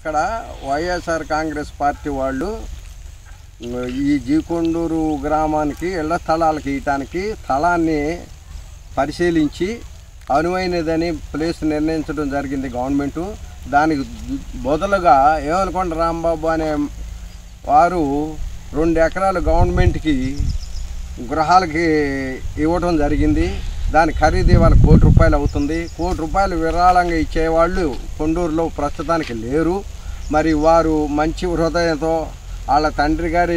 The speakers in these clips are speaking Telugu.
ఇక్కడ వైఎస్ఆర్ కాంగ్రెస్ పార్టీ వాళ్ళు ఈ జీకొండూరు గ్రామానికి ఇళ్ల స్థలాలకు ఇవ్వటానికి స్థలాన్ని పరిశీలించి అనువైనదని ప్లేస్ నిర్ణయించడం జరిగింది గవర్నమెంటు. దానికి బదులుగా ఏమనుకోండి రాంబాబు అనే వారు 2 ఎకరాలు గవర్నమెంట్కి గృహాలకి ఇవ్వడం జరిగింది. దాని ఖరీదు ఇవాళ ₹1 కోటి అవుతుంది. ₹1 కోటి విరాళంగా ఇచ్చేవాళ్ళు కొండూరులో ప్రస్తుతానికి లేరు. మరి వారు మంచి హృదయంతో వాళ్ళ తండ్రి గారి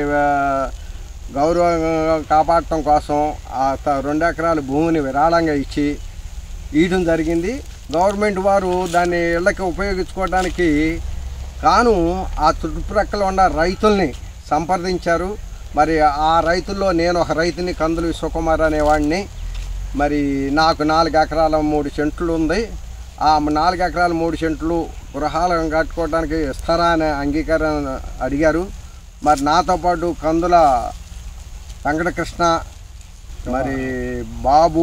గౌరవంగా కాపాడటం కోసం ఆ 2 ఎకరాల భూమిని విరాళంగా ఇవ్వడం జరిగింది. గవర్నమెంట్ వారు దాన్ని ఇళ్ళకి ఉపయోగించుకోవడానికి కాను ఆ చుట్టుప్రక్కల ఉన్న రైతుల్ని సంప్రదించారు. మరి ఆ రైతుల్లో నేను ఒక రైతుని, కందులు విశ్వకుమార్ అనేవాడిని. మరి నాకు 4 ఎకరాల 3 సెంట్లు ఉంది. ఆ 4 ఎకరాల 3 సెంట్లు గృహాలను కట్టుకోవడానికి ఇస్తారా అనే అంగీకారం అడిగారు. మరి నాతో పాటు కందుల వెంకటకృష్ణ, మరి బాబు,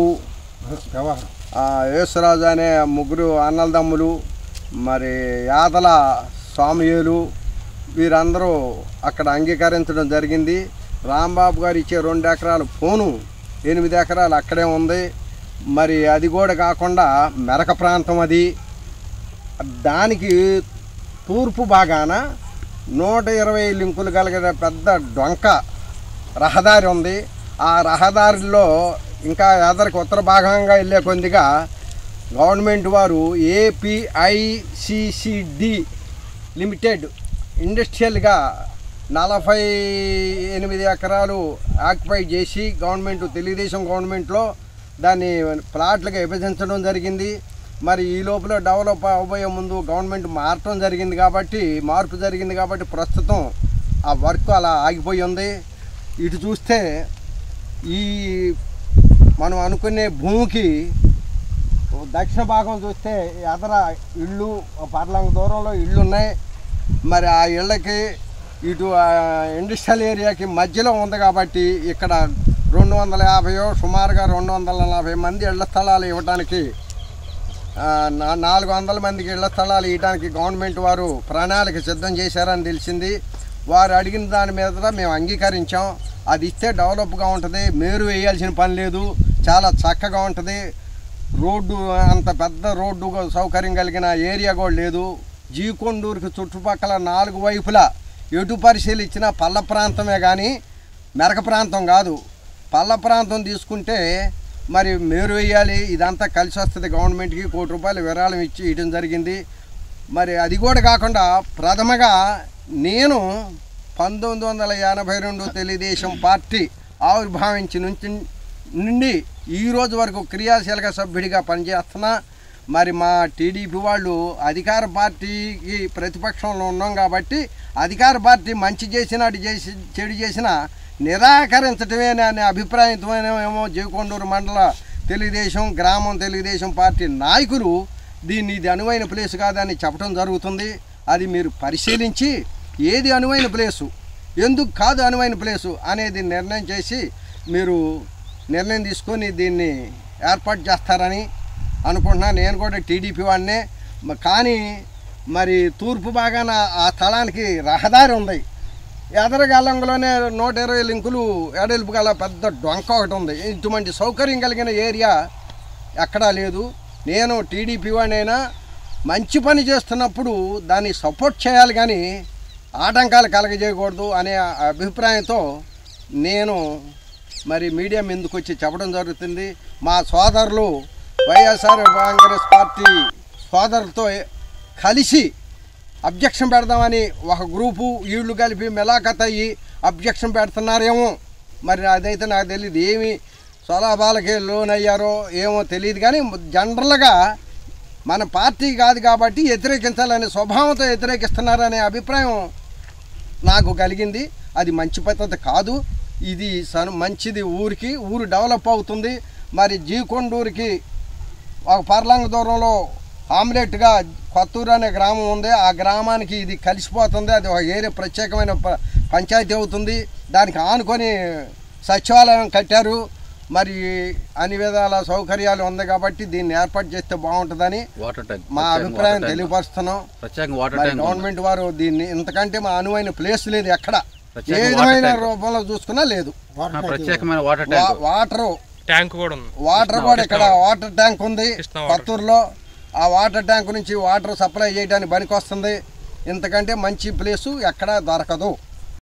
యేసురాజు అనే 3 అన్నలదమ్ములు, మరి యాదల స్వామియేలు వీరందరూ అక్కడ అంగీకరించడం జరిగింది. రాంబాబు గారు ఇచ్చే 2 ఎకరాల పోను 8 ఎకరాలు అక్కడే ఉంది. మరి అది కూడా కాకుండా మెరక ప్రాంతం, అది దానికి తూర్పు భాగాన 120 లింకులు కలిగిన పెద్ద డొంక రహదారి ఉంది. ఆ రహదారిలో ఇంకా ఎదరికి ఉత్తర భాగంగా వెళ్ళే కొద్దిగా గవర్నమెంట్ వారు APICCD లిమిటెడ్ ఇండస్ట్రియల్గా 48 ఎకరాలు ఆక్యుపై చేసి తెలుగుదేశం గవర్నమెంట్లో దాన్ని ప్లాట్లుగా విభజించడం జరిగింది. మరి ఈ లోపల డెవలప్ అవ్వబోయే ముందు గవర్నమెంట్ మార్పు జరిగింది కాబట్టి ప్రస్తుతం ఆ వర్క్ అలా ఆగిపోయి ఉంది. ఇటు చూస్తే ఈ మనం అనుకునే భూమికి దక్షిణ భాగం చూస్తే ఎదర ఇళ్ళు పర్లంగ దూరంలో ఇళ్ళు ఉన్నాయి. మరి ఆ ఇళ్ళకి ఇటు ఇండస్ట్రియల్ ఏరియాకి మధ్యలో ఉంది కాబట్టి ఇక్కడ 250 సుమారుగా 240 మంది ఇళ్ల స్థలాలు ఇవ్వడానికి 400 మందికి ఇళ్ల స్థలాలు ఇవ్వడానికి గవర్నమెంట్ వారు ప్రణాళిక సిద్ధం చేశారని తెలిసింది. వారు అడిగిన దాని మీద మేము అంగీకరించాం. అది ఇస్తే డెవలప్గా ఉంటుంది, మేరు వేయాల్సిన పని లేదు, చాలా చక్కగా ఉంటుంది. రోడ్డు అంత పెద్ద రోడ్డు సౌకర్యం కలిగిన ఏరియా కూడా లేదు. జీకొండూరుకి చుట్టుపక్కల 4 వైపులా ఎటు పరిశీలించినా పల్ల ప్రాంతమే కానీ మెరక ప్రాంతం కాదు. పల్ల ప్రాంతం తీసుకుంటే మరి మేరు వేయాలి, ఇదంతా కలిసి వస్తుంది. గవర్నమెంట్కి ₹1 కోటి విరాళం ఇవ్వడం జరిగింది. మరి అది కూడా కాకుండా ప్రథమగా నేను 1982 తెలుగుదేశం పార్టీ ఆవిర్భావించి నుండి ఈ రోజు వరకు క్రియాశీలక సభ్యుడిగా పనిచేస్తున్నా. మరి మా టీడీపీ వాళ్ళు అధికార పార్టీకి ప్రతిపక్షంలో ఉన్నాం కాబట్టి అధికార పార్టీ మంచి చేసినా చెడు చేసినా నిరాకరించటమే అనే అభిప్రాయంతోనేమో జీకొండూరు మండల గ్రామం తెలుగుదేశం పార్టీ నాయకులు ఇది అనువైన ప్లేస్ కాదని చెప్పడం జరుగుతుంది. అది మీరు పరిశీలించి ఏది అనువైన ప్లేసు, ఎందుకు కాదు అనువైన ప్లేసు అనేది నిర్ణయం చేసి మీరు నిర్ణయం తీసుకొని దీన్ని ఏర్పాటు చేస్తారని అనుకుంటున్నా. నేను కూడా టీడీపీ వాడినే. కానీ మరి తూర్పు భాగాన ఆ స్థలానికి రహదారి ఉంది. ఎదరగల్లంలోనే 120 లింకులు ఎడల్పు గల పెద్ద డొంక ఒకటి ఉంది. ఇటువంటి సౌకర్యం కలిగిన ఏరియా ఎక్కడా లేదు. నేను టీడీపీ వాడినైనా మంచి పని చేస్తున్నప్పుడు దాన్ని సపోర్ట్ చేయాలి కానీ ఆటంకాలు కలగజేయకూడదు అనే అభిప్రాయంతో నేను మరి మీడియా ముందుకు వచ్చి చెప్పడం జరుగుతుంది. మా సోదరులు వైఎస్ఆర్ కాంగ్రెస్ పార్టీ సోదరులతో కలిసి అబ్జెక్షన్ పెడదామని ఒక గ్రూపు వీళ్ళు కలిపి మెలాఖత్ అయ్యి అబ్జెక్షన్ పెడుతున్నారేమో. మరి అదైతే నాకు తెలియదు, ఏమి స్వలాభాలకి లోన్ అయ్యారో ఏమో తెలియదు. కానీ జనరల్గా మన పార్టీ కాదు కాబట్టి వ్యతిరేకించాలనే స్వభావంతో వ్యతిరేకిస్తున్నారనే అభిప్రాయం నాకు కలిగింది. అది మంచి పద్ధతి కాదు. ఇది మంచిది, ఊరు డెవలప్ అవుతుంది. మరి జీకొండూరుకి ఒక పర్లంగ దూరంలో ఆమ్లెట్గా కొత్తూరు అనే గ్రామం ఉంది. ఆ గ్రామానికి ఇది కలిసిపోతుంది. అది ఒక ఏరియా ప్రత్యేకమైన పంచాయతీ అవుతుంది. దానికి ఆనుకొని సచివాలయం కట్టారు. మరి అన్ని విధాల సౌకర్యాలు ఉంది కాబట్టి దీన్ని ఏర్పాటు చేస్తే బాగుంటుందని మా అభిప్రాయం తెలియపరుస్తున్నాం. గవర్నమెంట్ వారు దీన్ని ఇంతకంటే మా అనువైన ప్లేస్ లేదు, ఎక్కడ ఏ విధమైన రూపంలో చూసుకున్నా లేదు. వాటర్ కూడా ఇక్కడ వాటర్ ట్యాంక్ ఉంది పత్తూరులో. ఆ వాటర్ ట్యాంక్ నుంచి వాటర్ సప్లై చేయడానికి పనికి వస్తుంది. ఇంతకంటే మంచి ప్లేసు ఎక్కడా దొరకదు.